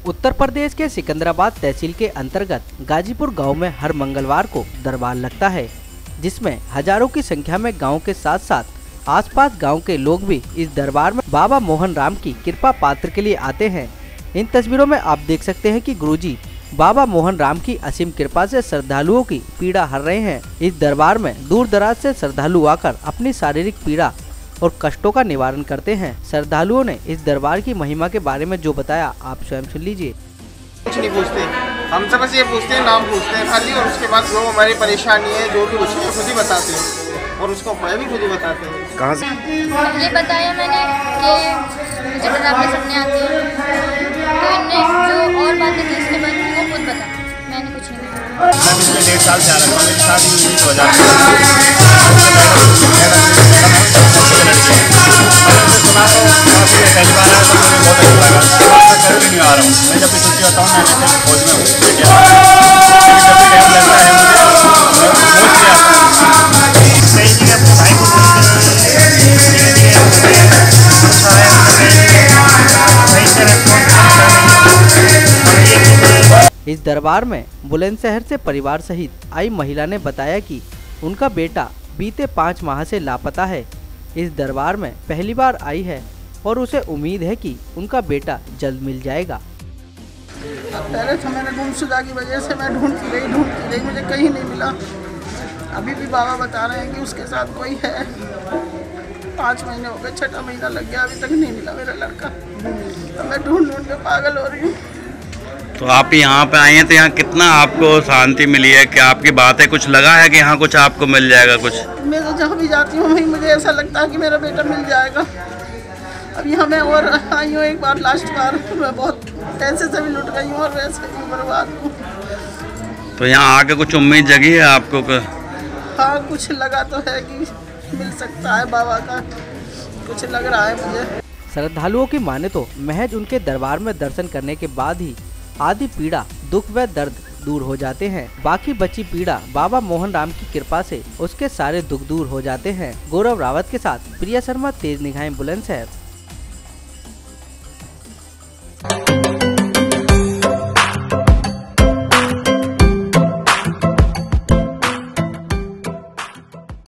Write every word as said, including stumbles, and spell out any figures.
उत्तर प्रदेश के सिकंदराबाद तहसील के अंतर्गत गाजीपुर गांव में हर मंगलवार को दरबार लगता है, जिसमें हजारों की संख्या में गांव के साथ साथ आसपास गांव के लोग भी इस दरबार में बाबा मोहन राम की कृपा पात्र के लिए आते हैं। इन तस्वीरों में आप देख सकते हैं कि गुरुजी बाबा मोहन राम की असीम कृपा से श्रद्धालुओं की पीड़ा हर रहे हैं। इस दरबार में दूर दराज से श्रद्धालु आकर अपनी शारीरिक पीड़ा और कष्टों का निवारण करते हैं। श्रद्धालुओं ने इस दरबार की महिमा के बारे में जो बताया, आप स्वयं सुन लीजिए। कुछ नहीं पूछते, हमसे बस ये पूछते हैं, नाम पूछते हैं खाली, और उसके बाद जो हमारी परेशानी है, जो भी कुछ है, खुद ही बताते हैं और उसको उपाय भी खुद ही बताते हैं। कहाँ से ये बताया मैंने कि मुझे डरावने सपने आते हैं, तो इनने जो और बातें थी इसके बाद वो खुद बता, मैंने कुछ नहीं बताया। मैं पिछले डेढ़ साल से आ रहा हूँ, मेरी शादी हुई दो हज़ार पहली बार आया तो मुझे बहुत अच्छा लगा। कभी नहीं आ रहा हूँ, मैं जब भी छुट्टी होता हूँ मैं फौज में हूँ, जब भी टाइम लगता है मुझे मैं पहुँच के आता हूँ। कई जगह अपने भाई को इस दरबार में बुलंदशहर से परिवार सहित आई महिला ने बताया कि उनका बेटा बीते पाँच माह से लापता है। इस दरबार में पहली बार आई है और उसे उम्मीद है कि उनका बेटा जल्द मिल जाएगा। पहले तो मैंने गुमशुदा की वजह से मैं ढूंढती रही ढूंढती रही मुझे कहीं नहीं मिला। अभी भी बाबा बता रहे हैं कि उसके साथ कोई है। पाँच महीने हो गए, छठा महीना लग गया, अभी तक नहीं मिला मेरा लड़का। तो मैं ढूंढ ढूंढ के पागल हो रही हूँ। तो आप यहाँ पे आए हैं तो यहाँ कितना आपको शांति मिली है? क्या आपकी बात है, कुछ लगा है कि यहाँ कुछ आपको मिल जाएगा? कुछ मैं तो जहाँ भी जाती हूँ वहीं मुझे ऐसा लगता है कि मेरा बेटा मिल जाएगा। अब यहाँ मैं और आई हूँ एक बार, लास्ट बार मैं बहुत पैसे से भी लुट गई हूँ और वैसे भी बर्बाद हूँ। तो यहाँ आके कुछ उम्मीद जगी है आपको? हाँ, कुछ लगा तो है कि मिल सकता है, बाबा का कुछ लग रहा है मुझे। श्रद्धालुओं की माने तो महज उनके दरबार में दर्शन करने के बाद ही आदि पीड़ा, दुख व दर्द दूर हो जाते हैं। बाकी बची पीड़ा बाबा मोहन राम की कृपा से उसके सारे दुख दूर हो जाते हैं। गौरव रावत के साथ प्रिया शर्मा, तेज निगाहें, बुलंदशहर।